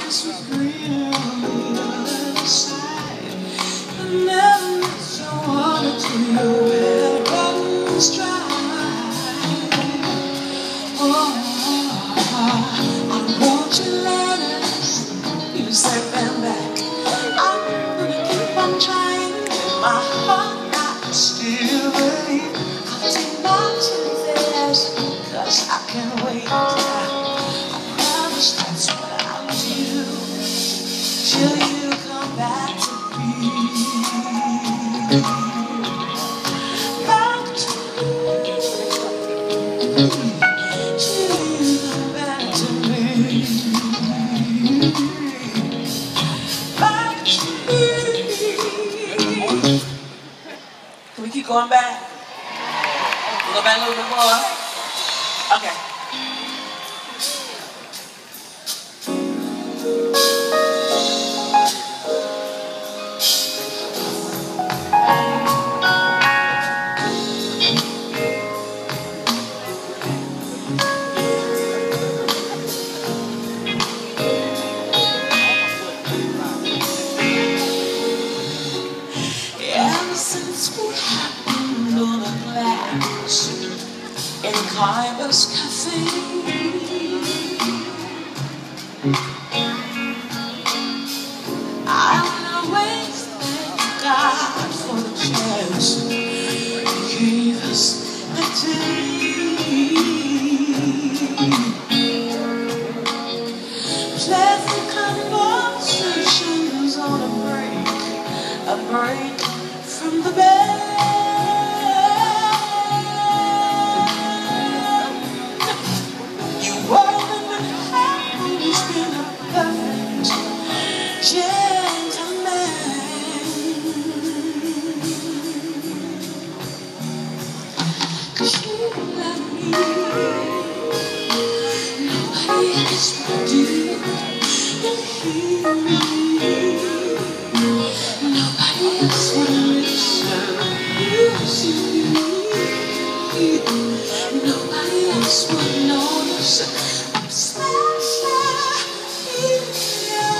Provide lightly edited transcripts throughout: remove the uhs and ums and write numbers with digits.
grass was greener on the other side. I never met someone until your well runs dry. Oh, I wrote your letters, you sent them back. I'm gonna keep on trying in my heart. I still believe I'll take my chances, 'cause I can't wait. I promise that's what I'll do till you come back to me. Back to me. Till you come back to me. Back to me. Can we keep going back? We'll go back a little bit more. Okay. Ever since we happened on a glass in Climbers Cafe, I always thank God for the chance He gave us that day. Pleasant conversations on a break from the bed. You wouldn't have always been a perfect gentleman, 'cause you love me, nobody else would do. And hear me, nobody else would listen. You see me, nobody else would notice. I'm special in your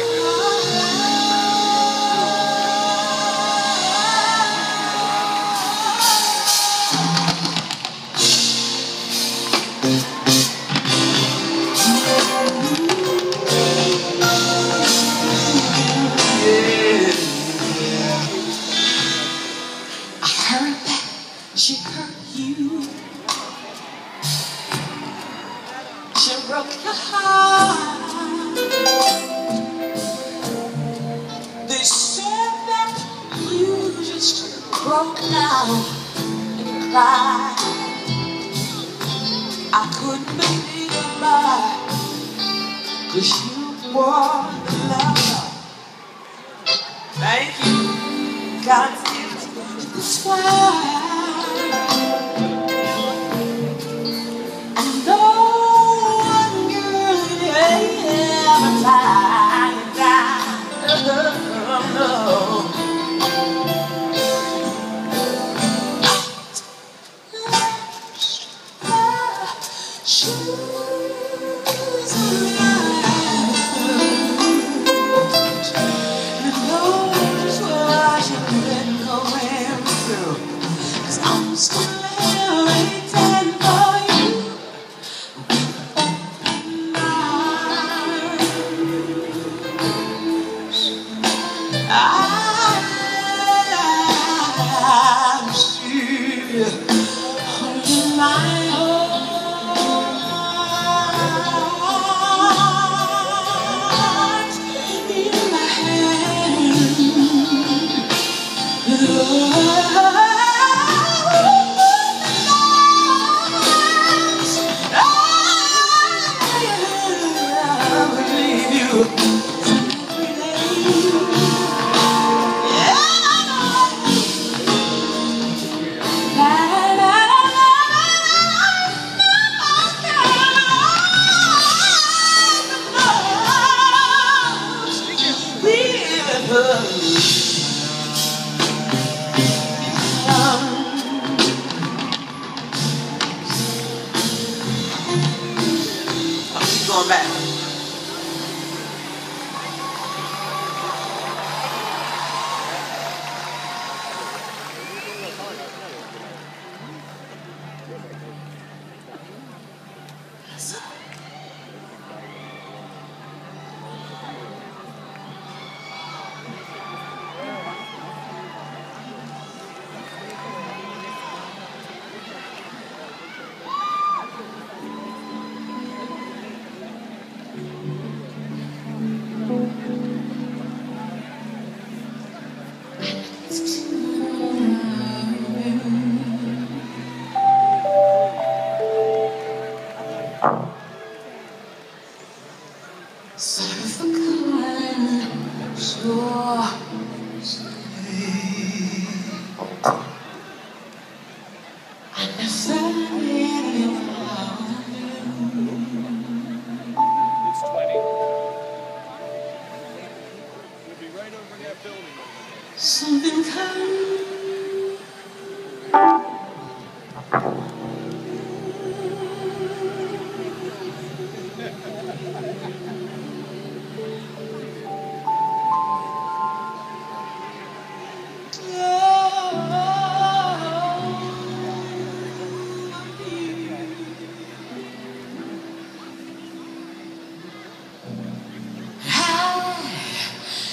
she hurt you, she broke your heart. They said that you just broke down and cried. I couldn't believe it, 'cause you were the love. Thank you, God's gift to this world. I'm still holding my heart in my hand. I believe you. Going back.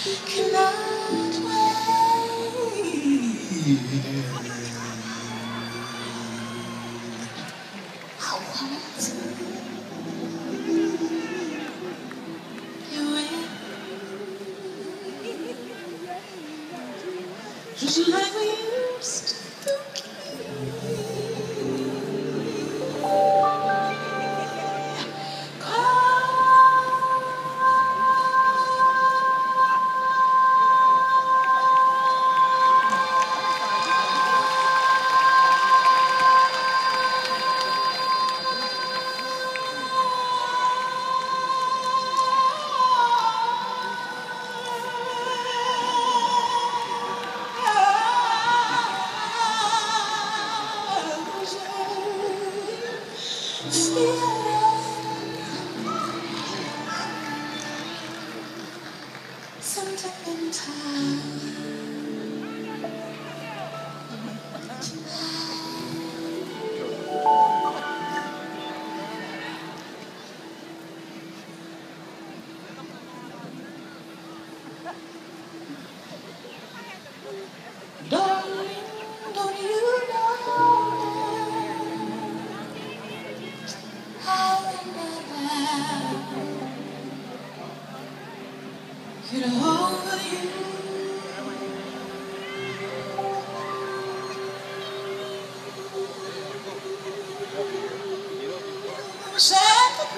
cannot wait. I want to you in, just like we used to. Sometime in time, darling, don't you know how I get over you? Sad to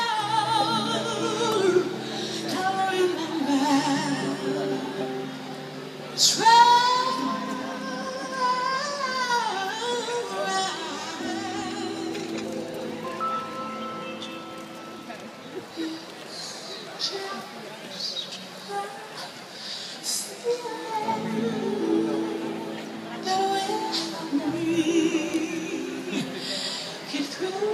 remember, it's right, just that will help me get through.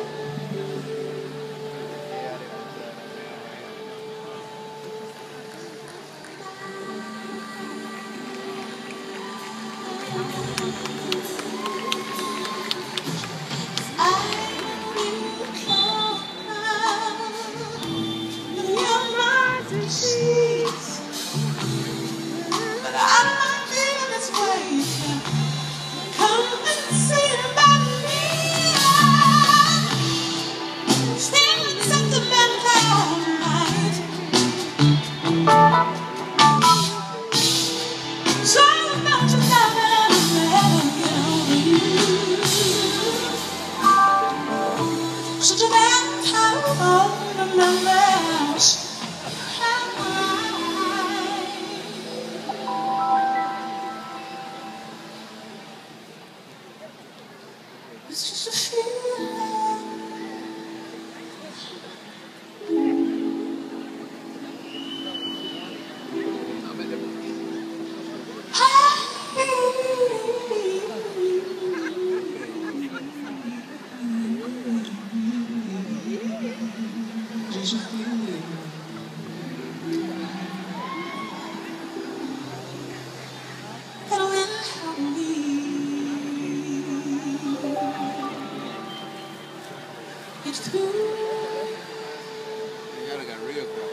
Such a bad time on my mouth. It's just a feeling. Just a feeling. That will help me get through. Y'all got real quiet.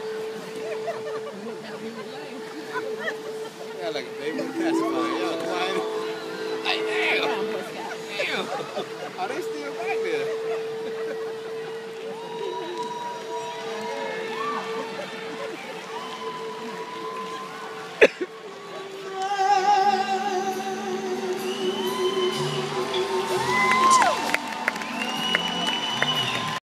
Y'all like a favorite pacifier. Y'all quiet. Like, damn. Damn. Are they still back there?